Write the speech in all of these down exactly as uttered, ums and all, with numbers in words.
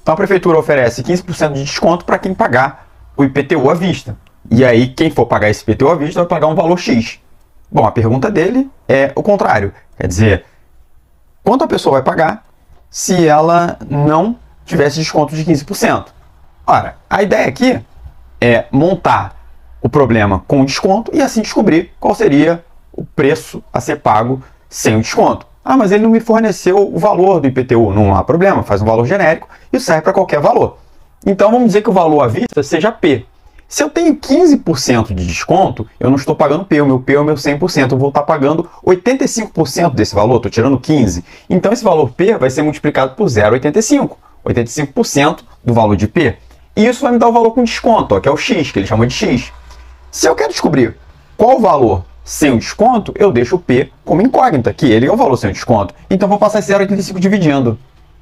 Então a prefeitura oferece quinze por cento de desconto para quem pagar o I P T U à vista. E aí quem for pagar esse I P T U à vista vai pagar um valor X. Bom, a pergunta dele é o contrário. Quer dizer, quanto a pessoa vai pagar se ela não tivesse desconto de quinze por cento? Ora, a ideia aqui é montar o problema com desconto e assim descobrir qual seria o preço a ser pago sem o desconto. Ah, mas ele não me forneceu o valor do I P T U. Não há problema, faz um valor genérico e serve para qualquer valor. Então vamos dizer que o valor à vista seja P. Se eu tenho quinze por cento de desconto, eu não estou pagando P, o meu P é o meu cem por cento. Eu vou estar pagando oitenta e cinco por cento desse valor, estou tirando quinze por cento. Então esse valor P vai ser multiplicado por zero vírgula oitenta e cinco por cento. oitenta e cinco por cento do valor de P. E isso vai me dar o valor com desconto, ó, que é o X, que ele chamou de X. Se eu quero descobrir qual o valor sem o desconto, eu deixo o P como incógnita, que ele é o valor sem o desconto. Então vou passar esse zero vírgula oitenta e cinco dividindo.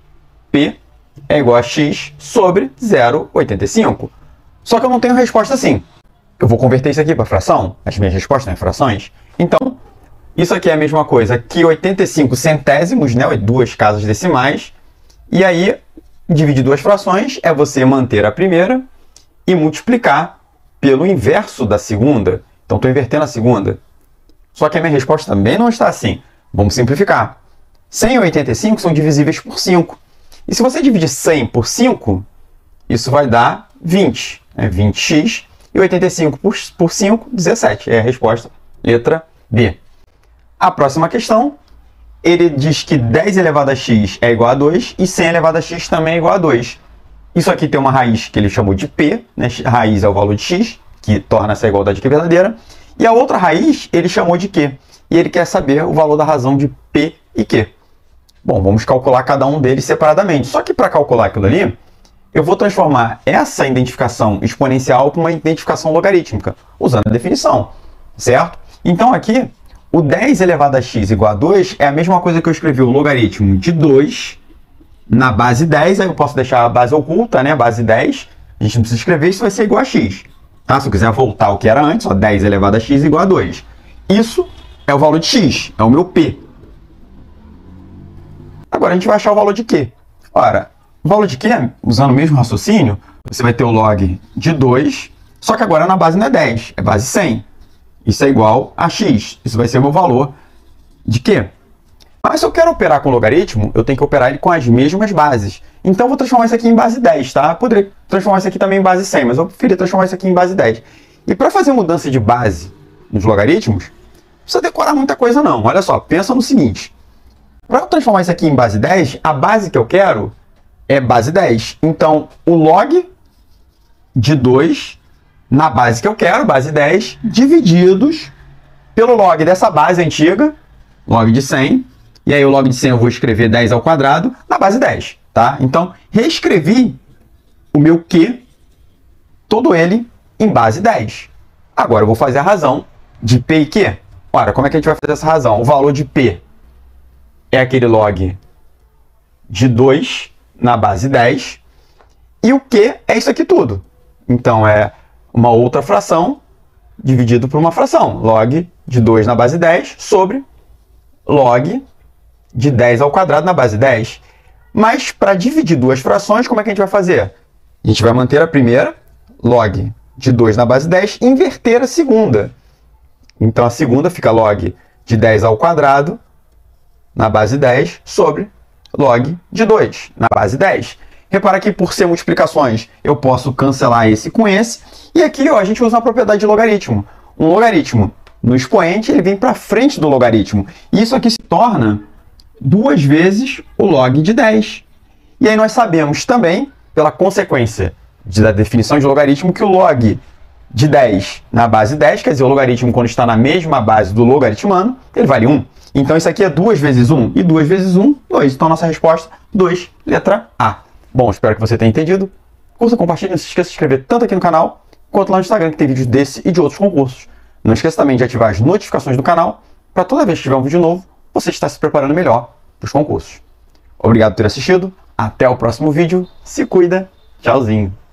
P é igual a X sobre zero vírgula oitenta e cinco. Só que eu não tenho resposta assim. Eu vou converter isso aqui para fração, as minhas respostas em frações. Então, isso aqui é a mesma coisa que oitenta e cinco centésimos, né? Duas casas decimais. E aí, dividir duas frações é você manter a primeira e multiplicar pelo inverso da segunda. Então, estou invertendo a segunda. Só que a minha resposta também não está assim. Vamos simplificar. cem e oitenta e cinco são divisíveis por cinco. E se você dividir cem por cinco, isso vai dar vinte. Né? vinte x e oitenta e cinco por cinco, dezessete. É a resposta, letra B. A próxima questão, ele diz que dez elevado a x é igual a dois e cem elevado a x também é igual a dois. Isso aqui tem uma raiz que ele chamou de P, né? Raiz é o valor de x, que torna essa igualdade aqui verdadeira. E a outra raiz ele chamou de Q. E ele quer saber o valor da razão de P e Q. Bom, vamos calcular cada um deles separadamente. Só que para calcular aquilo ali, eu vou transformar essa identificação exponencial para uma identificação logarítmica, usando a definição, certo? Então aqui, o dez elevado a x igual a dois é a mesma coisa que eu escrevi o logaritmo de dois na base dez, aí eu posso deixar a base oculta, né? Base dez, a gente não precisa escrever, isso vai ser igual a x. Tá? Se eu quiser voltar ao que era antes, ó, dez elevado a x igual a dois. Isso é o valor de x, é o meu P. Agora a gente vai achar o valor de Q. Ora, o valor de Q, usando o mesmo raciocínio, você vai ter o log de dois, só que agora na base não é dez, é base cem. Isso é igual a x. Isso vai ser o meu valor de Q. Mas se eu quero operar com logaritmo, eu tenho que operar ele com as mesmas bases. Então eu vou transformar isso aqui em base dez, tá? Poderia transformar isso aqui também em base cem, mas eu preferia transformar isso aqui em base dez. E para fazer mudança de base nos logaritmos, não precisa decorar muita coisa não. Olha só, pensa no seguinte. Para eu transformar isso aqui em base dez, a base que eu quero é base dez. Então, o log de dois na base que eu quero, base dez, divididos pelo log dessa base antiga, log de cem. E aí o log de cem eu vou escrever dez ao quadrado na base dez. Tá? Então, reescrevi o meu Q, todo ele, em base dez. Agora eu vou fazer a razão de P e Q. Ora, como é que a gente vai fazer essa razão? O valor de P é aquele log de dois na base dez. E o Q é isso aqui tudo. Então, é uma outra fração dividido por uma fração. Log de dois na base dez sobre log de dez ao quadrado na base dez. Mas, para dividir duas frações, como é que a gente vai fazer? A gente vai manter a primeira, log de dois na base dez, e inverter a segunda. Então, a segunda fica log de dez ao quadrado na base dez sobre log de dois na base dez. Repara que, por ser multiplicações, eu posso cancelar esse com esse. E aqui ó, a gente usa a propriedade de logaritmo. Um logaritmo no expoente ele vem para frente do logaritmo. E isso aqui se torna duas vezes o log de dez. E aí nós sabemos também, pela consequência de, da definição de logaritmo, que o log de dez na base dez, quer dizer, o logaritmo quando está na mesma base do logaritmano, ele vale um. Então isso aqui é duas vezes um, e duas vezes um, dois. Então nossa resposta, dois, letra A. Bom, espero que você tenha entendido. Curta, compartilhe, não se esqueça de se inscrever tanto aqui no canal, quanto lá no Instagram, que tem vídeos desse e de outros concursos. Não esqueça também de ativar as notificações do canal, para toda vez que tiver um vídeo novo, você estar se preparando melhor para os concursos. Obrigado por ter assistido, até o próximo vídeo, se cuida, tchauzinho!